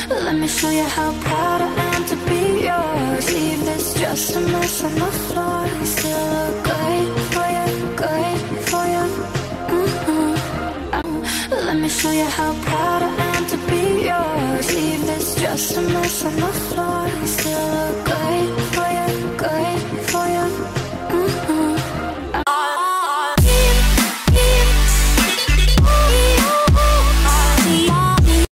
Let me show you how proud I am to be yours. Leave this just a mess on the floor. You still look good for you, good for you. Let me show you how proud I am to be yours. Leave this just a mess on the floor. You still look good.